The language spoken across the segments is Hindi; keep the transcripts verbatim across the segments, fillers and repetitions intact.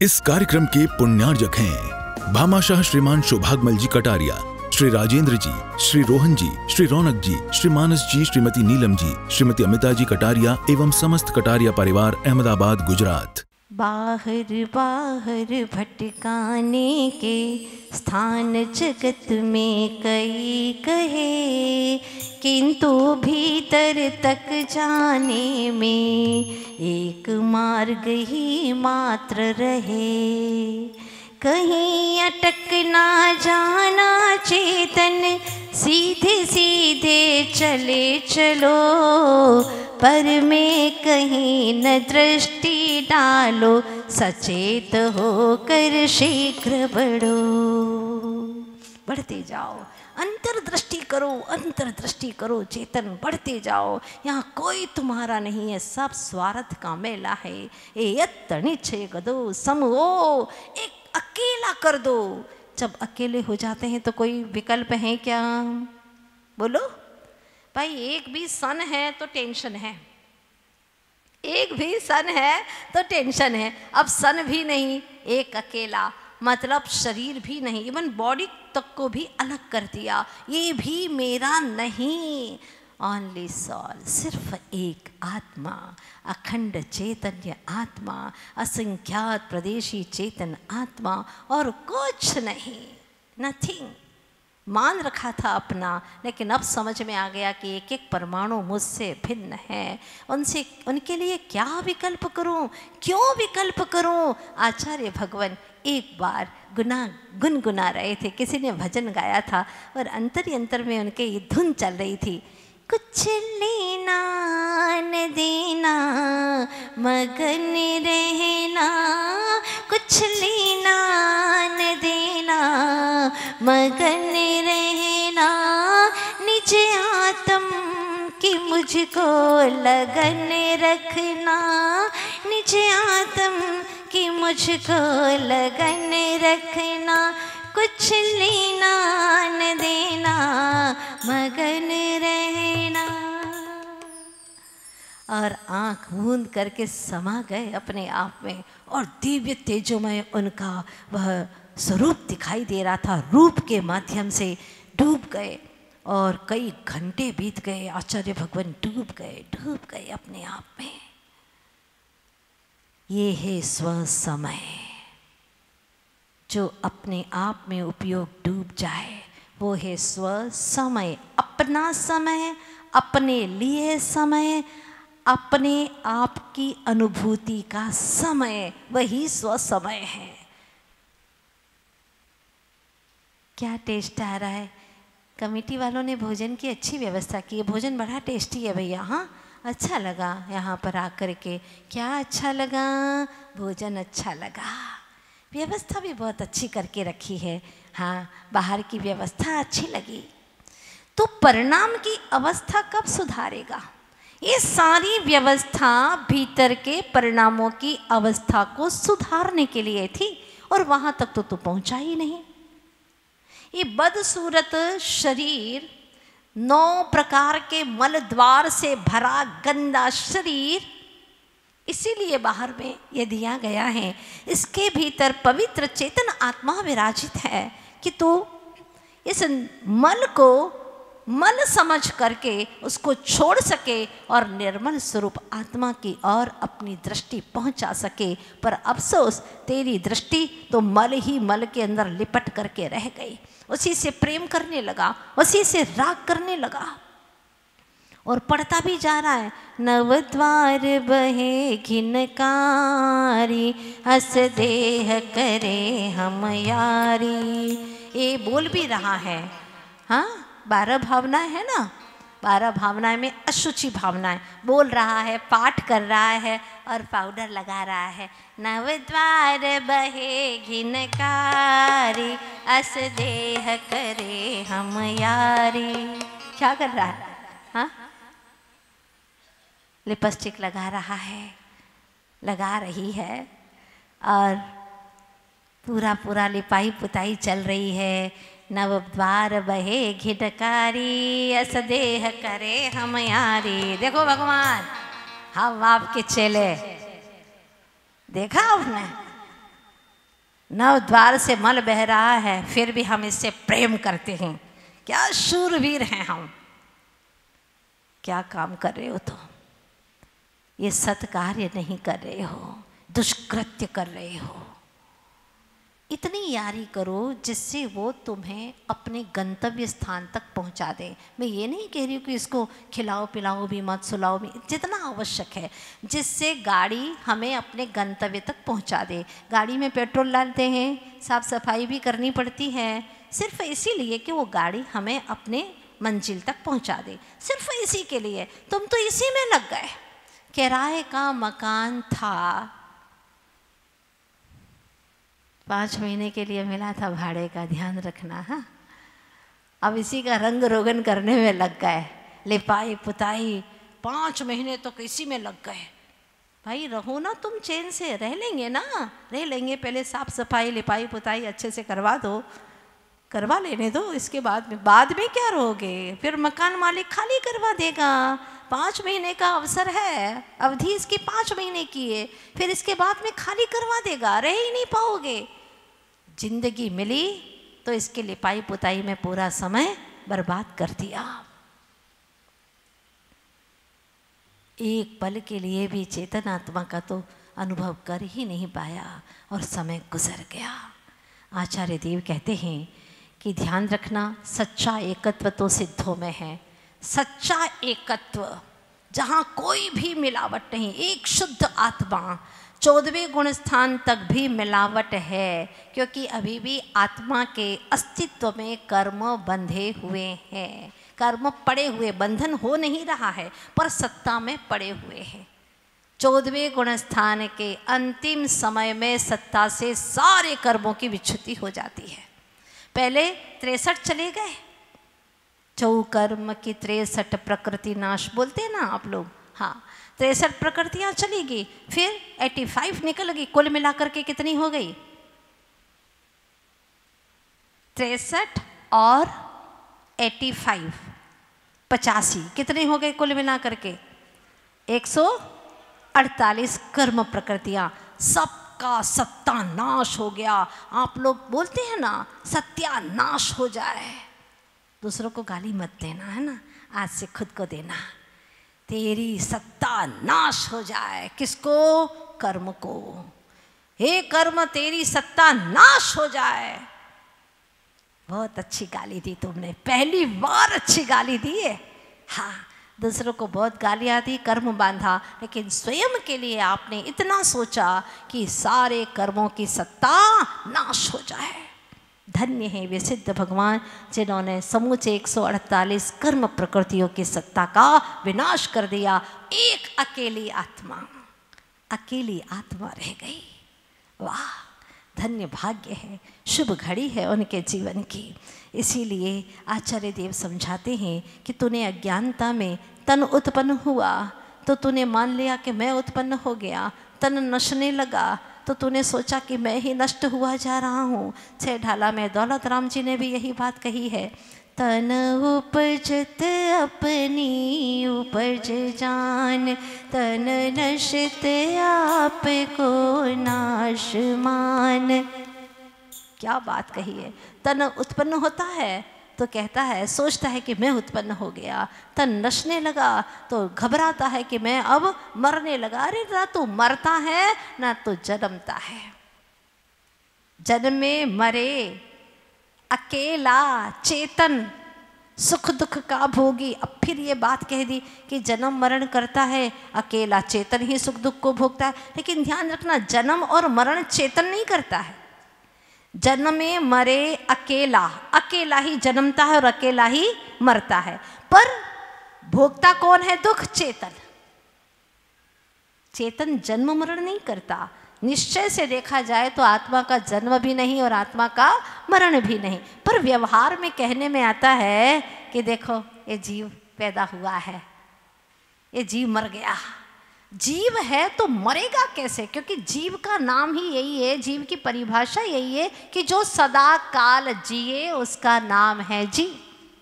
इस कार्यक्रम के पुण्यार्जक हैं भामाशाह श्रीमान शोभागमल जी कटारिया, श्री राजेंद्र जी, श्री रोहन जी, श्री रौनक जी, श्री मानस जी, श्रीमती नीलम जी, श्रीमती अमिता जी कटारिया एवं समस्त कटारिया परिवार, अहमदाबाद, गुजरात। बाहर बाहर भटकाने के स्थान जगत में कई कहे, किंतु भीतर तक जाने में एक मार्ग ही मात्र रहे। कहीं अटक ना जाना चेतन, सीधे सीधे चले चलो, पर में कहीं न दृष्टि डालो, सचेत होकर शीघ्र बढ़ो। बढ़ते जाओ, अंतर्दृष्टि करो, अंतर्दृष्टि करो, चेतन बढ़ते जाओ। यहाँ कोई तुम्हारा नहीं है, सब स्वार्थ का मेला है। ए यत्तनिच्छे गदो समो, एक अकेला कर दो। जब अकेले हो जाते हैं तो कोई विकल्प है क्या? बोलो भाई, एक भी सन है तो टेंशन है, एक भी सन है तो टेंशन है। अब सन भी नहीं, एक अकेला, मतलब शरीर भी नहीं, इवन बॉडी तक को भी अलग कर दिया। ये भी मेरा नहीं, ओनली सॉल, सिर्फ एक आत्मा, अखंड चैतन्य आत्मा, असंख्यात प्रदेशी चेतन आत्मा, और कुछ नहीं, नथिंग। मान रखा था अपना, लेकिन अब समझ में आ गया कि एक एक परमाणु मुझसे भिन्न है। उनसे उनके लिए क्या विकल्प करूं, क्यों विकल्प करूं? आचार्य भगवान एक बार गुना गुनगुना रहे थे, किसी ने भजन गाया था और अंतर अंतर में उनके ये धुन चल रही थी। कुछ लेना न देना, मगन रहना, कुछ लेना न देना, मगन रहना, निज आत्म की मुझको लगन रखना, निज आत्म की मुझको लगन रखना, कुछ लेना न देना, मगन रहना। और आंख मूंद करके समा गए अपने आप में, और दिव्य तेजोमय उनका वह स्वरूप दिखाई दे रहा था। रूप के माध्यम से डूब गए और कई घंटे बीत गए। आचार्य भगवान डूब गए, डूब गए अपने आप में। ये है स्व समय, जो अपने आप में उपयोग डूब जाए, वो है स्व समय। अपना समय, अपने लिए समय, अपने आप की अनुभूति का समय, वही स्व समय है। क्या टेस्ट आ रहा है? कमेटी वालों ने भोजन की अच्छी व्यवस्था की है, भोजन बड़ा टेस्टी है भैया। हाँ, अच्छा लगा यहाँ पर आकर के। क्या अच्छा लगा? भोजन अच्छा लगा, व्यवस्था भी बहुत अच्छी करके रखी है। हाँ, बाहर की व्यवस्था अच्छी लगी। तो परिणाम की अवस्था कब सुधारेगा? ये सारी व्यवस्था भीतर के परिणामों की अवस्था को सुधारने के लिए थी, और वहां तक तो तू पहुंचा ही नहीं। ये बदसूरत शरीर, नौ प्रकार के मल द्वार से भरा गंदा शरीर, इसीलिए बाहर में ये दिया गया है। इसके भीतर पवित्र चेतन आत्मा विराजित है कि तू इस मल को मल समझ करके उसको छोड़ सके और निर्मल स्वरूप आत्मा की ओर अपनी दृष्टि पहुंचा सके। पर अफसोस, तेरी दृष्टि तो मल ही मल के अंदर लिपट करके रह गई। उसी से प्रेम करने लगा, उसी से राग करने लगा, और पढ़ता भी जा रहा है। नवद्वार बहे घिनकारी, हस देह करे हम यारी। ये बोल भी रहा है। हाँ, बारह भावनाएं है ना, बारह भावनाएं में अशुचि भावनाएं बोल रहा है, पाठ कर रहा है और पाउडर लगा रहा है। नवद्वार बहे घिनकारी, अस देह करे हम यारी। क्या कर रहा है? हाँ, लिपस्टिक लगा रहा है, लगा रही है, और पूरा पूरा लिपाई पुताई चल रही है। नवद्वार बहे घिनकारी, अस देह करे हम यारी। देखो भगवान, हम आपके चेले, देखा आपने? नव द्वार से मल बह रहा है, फिर भी हम इससे प्रेम करते हैं। क्या शूरवीर हैं हम। क्या काम कर रहे हो तुम? ये सत्कार्य नहीं कर रहे हो, दुष्कृत्य कर रहे हो। इतनी यारी करो जिससे वो तुम्हें अपने गंतव्य स्थान तक पहुंचा दे। मैं ये नहीं कह रही हूँ कि इसको खिलाओ पिलाओ भी मत, सुलाओ भी, जितना आवश्यक है, जिससे गाड़ी हमें अपने गंतव्य तक पहुंचा दे। गाड़ी में पेट्रोल डालते हैं, साफ सफाई भी करनी पड़ती है, सिर्फ इसीलिए कि वो गाड़ी हमें अपने मंजिल तक पहुंचा दे, सिर्फ इसी के लिए। तुम तो इसी में लग गए। किराए का मकान था, पाँच महीने के लिए मिला था भाड़े का, ध्यान रखना। हाँ, अब इसी का रंग रोगन करने में लग गए, लिपाई पुताई, पाँच महीने तो इसी में लग गए। भाई रहो ना तुम चैन से, रह लेंगे ना, रह लेंगे। पहले साफ सफाई लिपाई पुताई अच्छे से करवा दो, करवा लेने दो, इसके बाद में बाद में क्या रहोगे? फिर मकान मालिक खाली करवा देगा। पाँच महीने का अवसर है, अवधि इसकी पाँच महीने की है, फिर इसके बाद में खाली करवा देगा, रह ही नहीं पाओगे। जिंदगी मिली तो इसके लिपाई पुताई में पूरा समय बर्बाद कर दिया। एक पल के लिए भी चेतन आत्मा का तो अनुभव कर ही नहीं पाया और समय गुजर गया। आचार्य देव कहते हैं कि ध्यान रखना, सच्चा एकत्व तो सिद्धों में है। सच्चा एकत्व जहाँ कोई भी मिलावट नहीं, एक शुद्ध आत्मा। चौदहवें गुण स्थान तक भी मिलावट है, क्योंकि अभी भी आत्मा के अस्तित्व में कर्म बंधे हुए हैं। कर्म पड़े हुए, बंधन हो नहीं रहा है पर सत्ता में पड़े हुए हैं। चौदहवें गुण स्थान के अंतिम समय में सत्ता से सारे कर्मों की विच्युति हो जाती है। पहले तिरसठ चले गए, चौकर्म की तिरसठ प्रकृति नाश बोलते हैं ना आप लोग। हाँ, तिरसठ प्रकृतियाँ चली गई, फिर पचासी निकल गई। कुल मिलाकर के कितनी हो गई? तिरसठ और पचासी, पचासी कितने हो गए कुल मिलाकर के? एक सौ अड़तालीस कर्म प्रकृतियाँ। सबका सत्यानाश हो गया। आप लोग बोलते हैं ना, सत्यानाश हो जाए। दूसरों को गाली मत देना, है ना, आज से खुद को देना। तेरी सत्ता नाश हो जाए। किसको? कर्म को। हे कर्म, तेरी सत्ता नाश हो जाए। बहुत अच्छी गाली दी तुमने, पहली बार अच्छी गाली दी है। हाँ, दूसरों को बहुत गालियाँ दी, कर्म बांधा, लेकिन स्वयं के लिए आपने इतना सोचा कि सारे कर्मों की सत्ता नाश हो जाए। धन्य है वे सिद्ध भगवान जिन्होंने समूचे एक सौ अड़तालीस कर्म प्रकृतियों की सत्ता का विनाश कर दिया। एक अकेली आत्मा, अकेली आत्मा रह गई। वाह, धन्य भाग्य है, शुभ घड़ी है उनके जीवन की। इसीलिए आचार्य देव समझाते हैं कि तूने अज्ञानता में तन उत्पन्न हुआ तो तूने मान लिया कि मैं उत्पन्न हो गया। तन नशने लगा तो तूने सोचा कि मैं ही नष्ट हुआ जा रहा हूँ। छह ढाला में दौलत राम जी ने भी यही बात कही है। तन उपजत अपनी उपज जान, तन नशत आप को नाश मान। क्या बात कही है। तन उत्पन्न होता है तो कहता है, सोचता है कि मैं उत्पन्न हो गया। तन नशने लगा तो घबराता है कि मैं अब मरने लगा। अरे ना तो मरता है ना तो जन्मता है। जन्मे मरे अकेला चेतन, सुख दुख का भोगी। अब फिर ये बात कह दी कि जन्म मरण करता है, अकेला चेतन ही सुख दुख को भोगता है। लेकिन ध्यान रखना, जन्म और मरण चेतन नहीं करता है। जन्मे मरे अकेला, अकेला ही जन्मता है और अकेला ही मरता है, पर भोगता कौन है? दुख। चेतन चेतन जन्म मरण नहीं करता। निश्चय से देखा जाए तो आत्मा का जन्म भी नहीं और आत्मा का मरण भी नहीं, पर व्यवहार में कहने में आता है कि देखो ये जीव पैदा हुआ है, ये जीव मर गया। जीव है तो मरेगा कैसे? क्योंकि जीव का नाम ही यही है, जीव की परिभाषा यही है कि जो सदा काल जिए उसका नाम है जीव।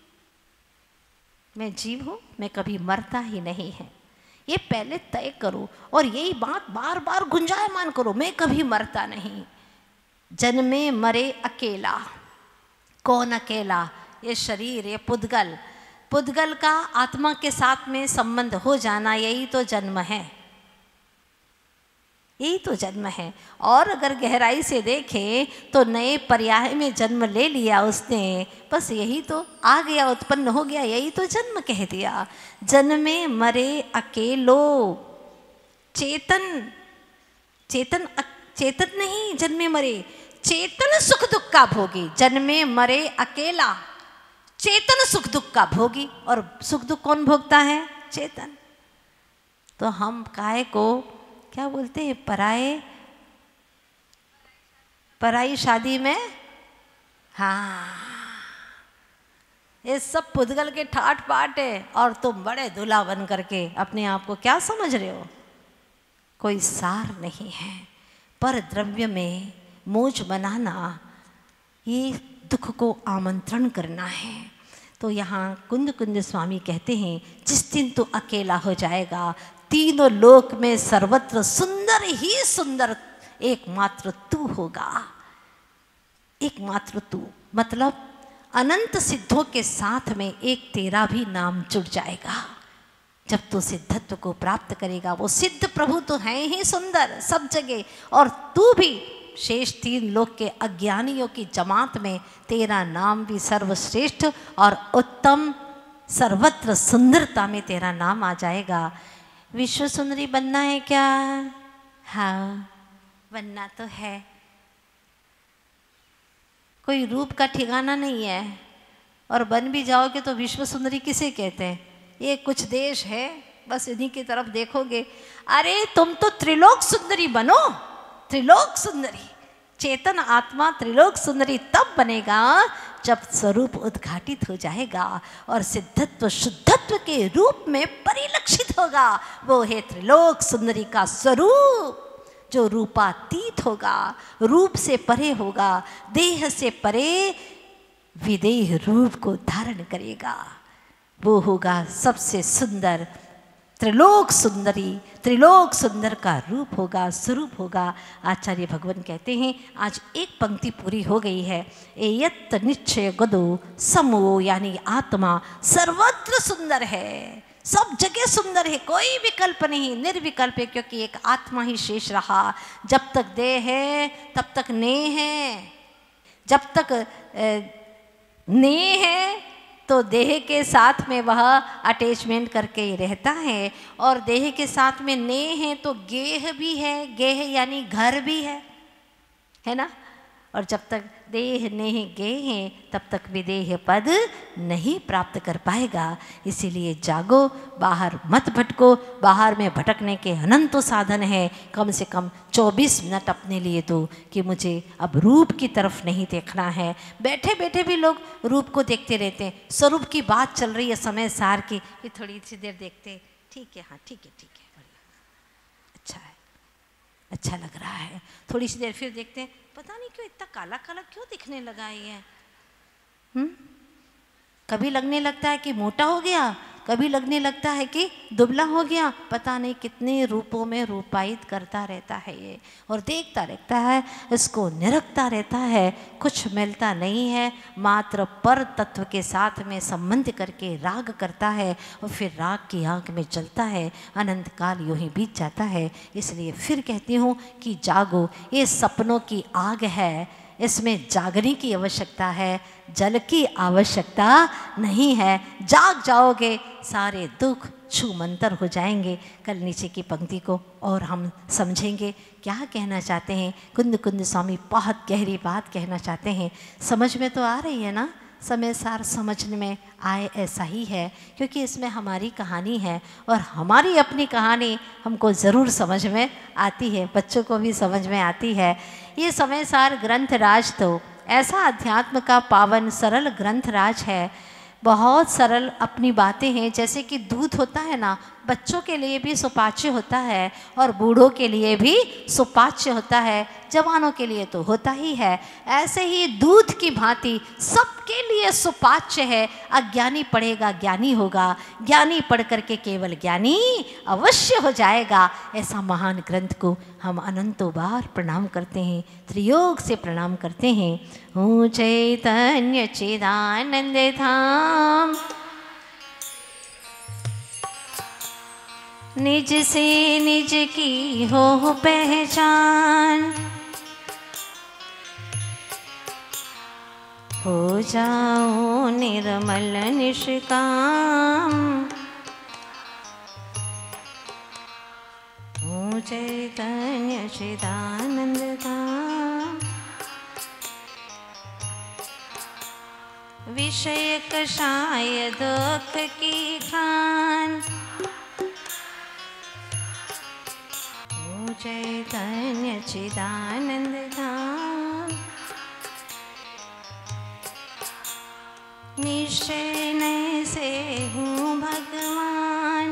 मैं जीव हूं, मैं कभी मरता ही नहीं है, ये पहले तय करो और यही बात बार बार गुंजायमान करो। मैं कभी मरता नहीं। जन्मे मरे अकेला। कौन अकेला? ये शरीर, ये पुद्गल। पुद्गल का आत्मा के साथ में संबंध हो जाना, यही तो जन्म है, यही तो जन्म है। और अगर गहराई से देखें तो नए पर्याय में जन्म ले लिया उसने, बस यही तो आ गया, उत्पन्न हो गया, यही तो जन्म कह दिया। जन्मे मरे अकेलो। चेतन, चेतन चेतन नहीं जन्मे मरे, चेतन सुख दुख का भोगी। जन्मे मरे अकेला, चेतन सुख दुख का भोगी। और सुख दुख कौन भोगता है? चेतन। तो हम काय को क्या बोलते हैं? पराए, पराई शादी में, हाँ, ये सब पुद्गल के ठाट पाट है। और तुम बड़े दूल्हा बन करके अपने आप को क्या समझ रहे हो? कोई सार नहीं है। पर द्रव्य में मौज बनाना, ये दुख को आमंत्रण करना है। तो यहाँ कुंद कुंद स्वामी कहते हैं, जिस दिन तू अकेला हो जाएगा, तीनों लोक में सर्वत्र सुंदर ही सुंदर एकमात्र तू होगा। एकमात्र तू मतलब अनंत सिद्धों के साथ में एक तेरा भी नाम जुड़ जाएगा। जब तू सिद्धत्व को प्राप्त करेगा, वो सिद्ध प्रभु तो हैं ही सुंदर सब जगह, और तू भी शेष तीन लोक के अज्ञानियों की जमात में तेरा नाम भी सर्वश्रेष्ठ और उत्तम, सर्वत्र सुंदरता में तेरा नाम आ जाएगा। विश्व सुंदरी बनना है क्या? हाँ, बनना तो है। कोई रूप का ठिकाना नहीं है, और बन भी जाओगे तो विश्व सुंदरी किसे कहते हैं? ये कुछ देश है, बस इन्हीं की तरफ देखोगे। अरे तुम तो त्रिलोक सुंदरी बनो, त्रिलोक सुंदरी। चेतन आत्मा त्रिलोक सुंदरी तब बनेगा जब स्वरूप उद्घाटित हो जाएगा और सिद्धत्व शुद्धत्व के रूप में परिलक्षित होगा। वो है त्रिलोक सुंदरी का स्वरूप, जो रूपातीत होगा, रूप से परे होगा, देह से परे विदेह रूप को धारण करेगा। वो होगा सबसे सुंदर, त्रिलोक सुंदरी, त्रिलोक सुंदर का रूप होगा, स्वरूप होगा। आचार्य भगवान कहते हैं, आज एक पंक्ति पूरी हो गई है। एयत निश्चय गदो समो, यानी आत्मा सर्वत्र सुंदर है, सब जगह सुंदर है, कोई विकल्प नहीं, निर्विकल्प है, क्योंकि एक आत्मा ही शेष रहा। जब तक देह है तब तक नेह है, जब तक नेह है तो देह के साथ में वह अटैचमेंट करके ही रहता है, और देह के साथ में नेह है तो गेह भी है, गेह यानी घर भी है, है ना। और जब तक देह नेह गेह है तब तक विदेह पद नहीं प्राप्त कर पाएगा। इसीलिए जागो, बाहर मत भटको। बाहर में भटकने के अनंतों साधन है, कम से कम चौबीस मिनट अपने लिए दो कि मुझे अब रूप की तरफ नहीं देखना है। बैठे बैठे भी लोग रूप को देखते रहते हैं। स्वरूप की बात चल रही है समय सार की, कि थोड़ी सी देर देखते, ठीक है, हाँ ठीक है, ठीक है, बढ़िया, अच्छा है, अच्छा लग रहा है। थोड़ी सी देर फिर देखते हैं, पता नहीं क्यों इतना काला काला क्यों दिखने लगा ये, हम्म कभी लगने लगता है कि मोटा हो गया, कभी लगने लगता है कि दुबला हो गया, पता नहीं कितने रूपों में रूपायित करता रहता है ये, और देखता रहता है, इसको निरखता रहता है, कुछ मिलता नहीं है। मात्र पर तत्व के साथ में संबंध करके राग करता है, और फिर राग की आंख में जलता है, अनंत काल यूं ही बीत जाता है। इसलिए फिर कहती हूँ कि जागो, ये सपनों की आग है, इसमें जागने की आवश्यकता है, जल की आवश्यकता नहीं है। जाग जाओगे सारे दुख छूमंतर हो जाएंगे। कल नीचे की पंक्ति को और हम समझेंगे क्या कहना चाहते हैं। कुंद कुंद स्वामी बहुत गहरी बात कहना चाहते हैं। समझ में तो आ रही है ना, समय सार समझने में आए ऐसा ही है, क्योंकि इसमें हमारी कहानी है, और हमारी अपनी कहानी हमको ज़रूर समझ में आती है, बच्चों को भी समझ में आती है। ये समय सार ग्रंथ राज तो ऐसा अध्यात्म का पावन सरल ग्रंथ राज है, बहुत सरल अपनी बातें हैं। जैसे कि दूध होता है ना, बच्चों के लिए भी सुपाच्य होता है और बूढ़ों के लिए भी सुपाच्य होता है, जवानों के लिए तो होता ही है। ऐसे ही दूध की भांति सबके लिए सुपाच्य है। अज्ञानी पढ़ेगा ज्ञानी होगा, ज्ञानी पढ़ करके केवल ज्ञानी अवश्य हो जाएगा। ऐसा महान ग्रंथ को हम अनंतों बार प्रणाम करते हैं, त्रियोग से प्रणाम करते हैं। ओ चैतन्य चिदानंद धाम, निज से निज की हो पहचान, हो जाओ निर्मल निष्काम। ओ चैतन्य चिदानंद धाम, विषय कषाय दुख की खान। ओ चैतन्य चिदानंद धाम, निश्चय नय से हूँ भगवान।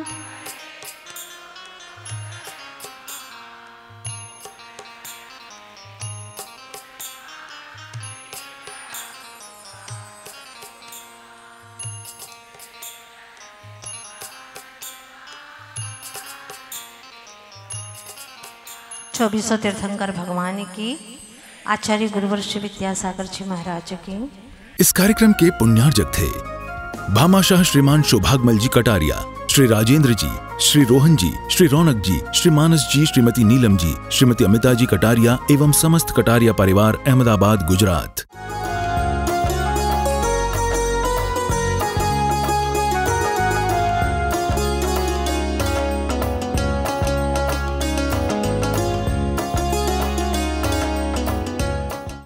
चौबीसों तीर्थंकर भगवान की, आचार्य गुरुवर श्री विद्यासागर जी महाराज की। इस कार्यक्रम के पुण्यार्जक थे भामाशाह श्रीमान सौभाग्यमल जी कटारिया, श्री राजेंद्र जी, श्री रोहन जी, श्री रौनक जी, श्री मानस जी, श्रीमती नीलम जी, श्रीमती अमिता जी कटारिया एवं समस्त कटारिया परिवार, अहमदाबाद, गुजरात।